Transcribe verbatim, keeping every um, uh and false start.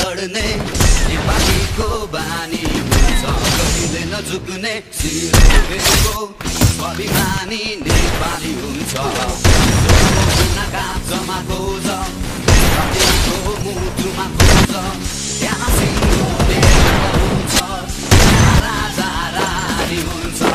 लड्ने नेपालीको बानी हुन्छ कहिले नझुक्ने सिरेको स्वाभिमानी नेपाली हुन्छ काँचमा खोज कतिको मुटुमा खोज त्यहाँ सिङ्गो हुन्छ राजा रानी हुन्छ